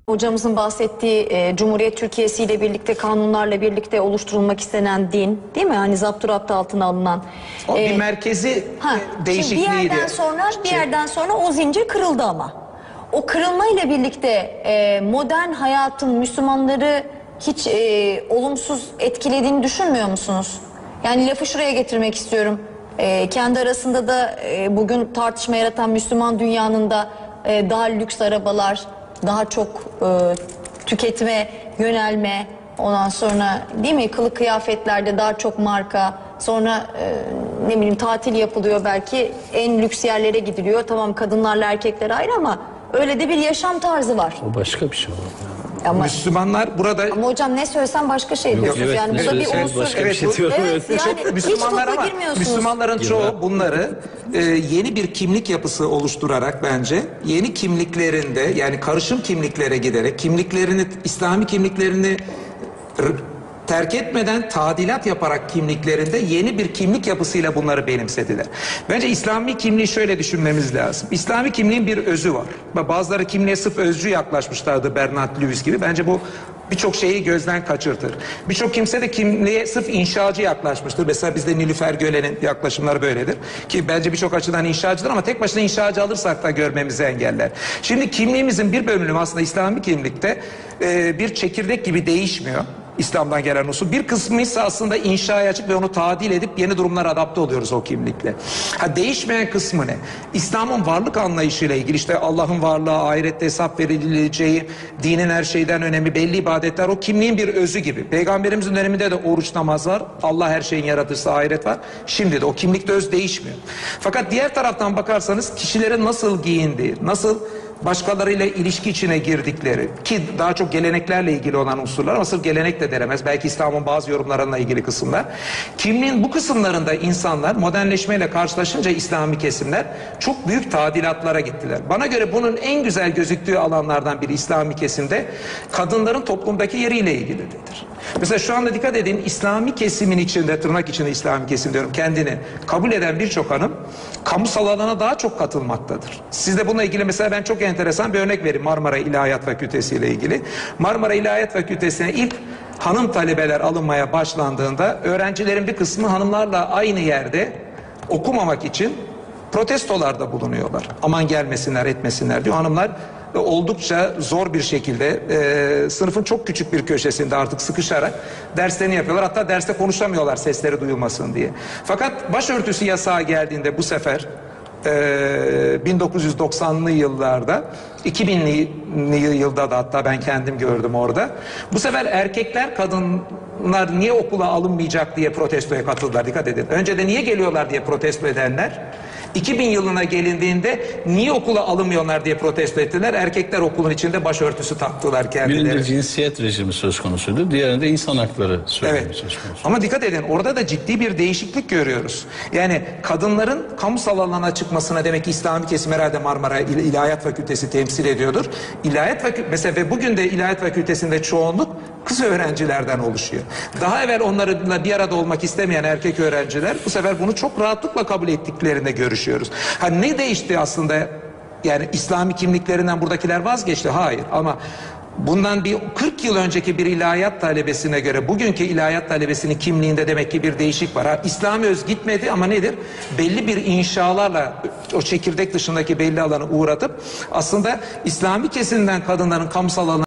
Hocamızın bahsettiği Cumhuriyet Türkiye'si ile birlikte, kanunlarla birlikte oluşturulmak istenen din, değil mi? Hani zapturapt altına alınan. O bir merkezi değişikliğiydi. Bir yerden sonra o zincir kırıldı ama. O kırılma ile birlikte modern hayatın Müslümanları hiç olumsuz etkilediğini düşünmüyor musunuz? Yani lafı şuraya getirmek istiyorum. Kendi arasında da bugün tartışma yaratan Müslüman dünyanın da daha lüks arabalar, daha çok tüketime yönelme, ondan sonra değil mi, kılık kıyafetlerde daha çok marka, sonra ne bileyim tatil yapılıyor, belki en lüks yerlere gidiliyor. Tamam, kadınlarla erkekler ayrı ama öyle de bir yaşam tarzı var. O başka bir şey var. Ama, Müslümanlar burada... Ama hocam ne söylesem başka şey diyorsunuz. Evet, yani bu da bir unsur. başka bir şey diyorum. Evet, yani Müslümanlar hiç ama Müslümanların çoğu bunları yeni bir kimlik yapısı oluşturarak, bence yeni kimliklerinde, yani karışım kimliklere giderek kimliklerini, İslami kimliklerini terk etmeden tadilat yaparak kimliklerinde yeni bir kimlik yapısıyla bunları benimsediler. Bence İslami kimliği şöyle düşünmemiz lazım. İslami kimliğin bir özü var. Bazıları kimliğe sırf özcü yaklaşmışlardı, Bernard Lewis gibi. Bence bu birçok şeyi gözden kaçırtır. Birçok kimse de kimliğe sırf inşacı yaklaşmıştır. Mesela bizde Nilüfer Gölen'in yaklaşımları böyledir. Ki bence birçok açıdan inşacıdır ama tek başına inşacı alırsak da görmemizi engeller. Şimdi kimliğimizin bir bölümü aslında İslami kimlikte bir çekirdek gibi değişmiyor. İslam'dan gelen usul. Bir kısmı ise aslında inşaya açık ve onu tadil edip yeni durumlara adapte oluyoruz o kimlikle. Değişmeyen kısmı ne? İslam'ın varlık anlayışıyla ilgili, işte Allah'ın varlığı, ahirette hesap verileceği, dinin her şeyden önemi, belli ibadetler, o kimliğin bir özü gibi. Peygamberimizin döneminde de oruç, namaz var. Allah her şeyin yaratıcısı, ahiret var. Şimdi de o kimlikte öz değişmiyor. Fakat diğer taraftan bakarsanız kişilerin nasıl giyindiği, nasıl başkalarıyla ilişki içine girdikleri, ki daha çok geleneklerle ilgili olan unsurlar ama sırf gelenek de denemez. Belki İslam'ın bazı yorumlarına ilgili kısımlar. Kimliğin bu kısımlarında insanlar modernleşmeyle karşılaşınca İslami kesimler çok büyük tadilatlara gittiler. Bana göre bunun en güzel gözüktüğü alanlardan biri İslami kesimde kadınların toplumdaki yeriyle ilgilidir. Mesela şu anda dikkat edin, İslami kesimin içinde, tırnak içinde İslami kesim diyorum, kendini kabul eden birçok hanım kamusal alana daha çok katılmaktadır. Siz de bununla ilgili mesela ben çok enteresan bir örnek vereyim Marmara İlahiyat Fakültesi ile ilgili. Marmara İlahiyat Fakültesi'ne ilk hanım talebeler alınmaya başlandığında öğrencilerin bir kısmı hanımlarla aynı yerde okumamak için protestolarda bulunuyorlar. Aman gelmesinler, etmesinler diyor. Hanımlar oldukça zor bir şekilde sınıfın çok küçük bir köşesinde artık sıkışarak derslerini yapıyorlar. Hatta derste konuşamıyorlar sesleri duyulmasın diye. Fakat başörtüsü yasağı geldiğinde bu sefer 1990'lı yıllarda, 2000'li yılda da hatta ben kendim gördüm orada. Bu sefer erkekler kadınlar niye okula alınmayacak diye protestoya katıldılar, dikkat edin. Önce de niye geliyorlar diye protesto edenler, 2000 yılına gelindiğinde niye okula alınmıyorlar diye protesto ettiler. Erkekler okulun içinde başörtüsü taktılar kendileri. Birinde cinsiyet rejimi söz konusuydu. Diğerinde insan hakları söylemi söz konusu. Ama dikkat edin, orada da ciddi bir değişiklik görüyoruz. Yani kadınların kamusal alana çıkmasına demek ki İslami kesim herhalde Marmara İlahiyat Fakültesi temsil ediyordur. İlahiyat Fakültesi mesela, ve bugün de İlahiyat Fakültesi'nde çoğunluk kız öğrencilerden oluşuyor. Daha evvel onlarla bir arada olmak istemeyen erkek öğrenciler bu sefer bunu çok rahatlıkla kabul ettiklerinde görüşüyoruz. Ne değişti aslında? Yani İslami kimliklerinden buradakiler vazgeçti. Hayır, ama bundan bir 40 yıl önceki bir ilahiyat talebesine göre bugünkü ilahiyat talebesinin kimliğinde demek ki bir değişik var. İslami öz gitmedi ama nedir? Belli bir inşalarla o çekirdek dışındaki belli alanı uğratıp aslında İslami kesimden kadınların kamusal alanı